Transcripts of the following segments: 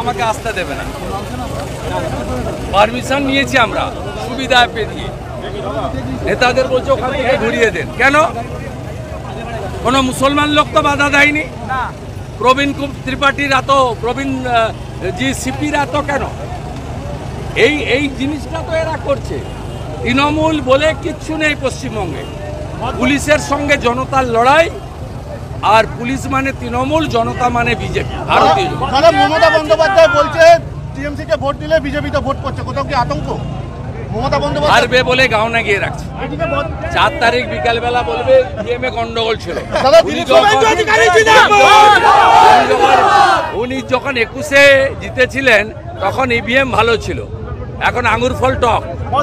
আমাকে আসতে দেবে না। পারমিশন নিয়েছি আমরা সুবিধা পেয়ে, নেতাদের বলছে ওখান থেকে ঘুরিয়ে দেন। কেন? কোনো মুসলমান লোক তো বাধা দেয়নি। প্রবীণ ত্রিপাঠীরা তো, প্রবীণ জি সিপিরা তো কেন? এই জিনিসটা তো এরা করছে। তৃণমূল বলে কিচ্ছু নেই পশ্চিমবঙ্গে। পুলিশের সঙ্গে জনতার লড়াই, আর পুলিশ মানে তৃণমূল, জনতা মানে বিজেপি, ভারতীয়। মমতা বন্দ্যোপাধ্যায় বলছে টিএমসি কে ভোট দিলে বিজেপিতে ভোট করছে, কোথাও কি আতঙ্ক? মমতা বন্দ্যোপাধ্যায় পারবে বলে গাঁওনা গিয়ে রাখছে। 4 তারিখ বিকালবেলা বলবে ইভিএমে গন্ডগোল ছিল। উনি যখন 21-এ জিতেছিলেন তখন ইভিএম ভালো ছিল, এখন আঙুর ফল টক।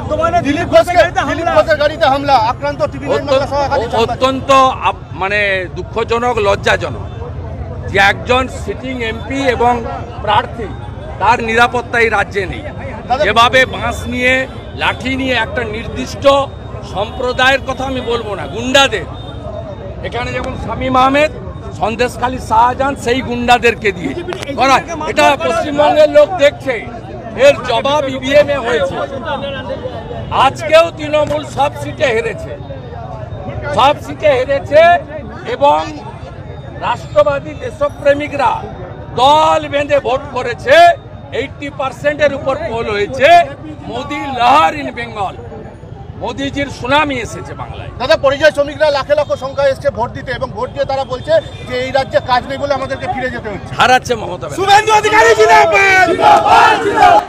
অত্যন্ত মানে দুঃখজনক, লজ্জাজনক যে একজন সিটিং এমপি এবং প্রার্থী তার নিরাপত্তা এই রাজ্যে নেই। যেভাবে বাঁশ নিয়ে, লাঠি নিয়ে একটা নির্দিষ্ট সম্প্রদায়ের কথা আমি বলবো না, গুন্ডাদের, এখানে যেমন শামীম আহমেদ, সন্দেশখালী শাহজাহান, সেই গুন্ডাদেরকে দিয়ে করা, এটা পশ্চিমবঙ্গের লোক দেখছে। এর জবাব ইভিএমে হয়েছে। আজকেও তৃণমূল সব সিটে হেরেছে, এবং রাষ্ট্রবাদী দেশপ্রেমিকরা দল বেঁধে ভোট করেছে। 80% উপর পোল হয়েছে। মোদি লহর ইন বেঙ্গল, মোদিজির সুনামি এসেছে বাংলায়। দাদা, পরিযায়ী শ্রমিকরা লাখে লাখ সংখ্যা এসছে ভোট দিতে, এবং ভোট দিয়ে তারা বলছে যে এই রাজ্যে কাজ নেই বলে আমাদেরকে ফিরে যেতে হচ্ছে। হারাচ্ছে মমতা।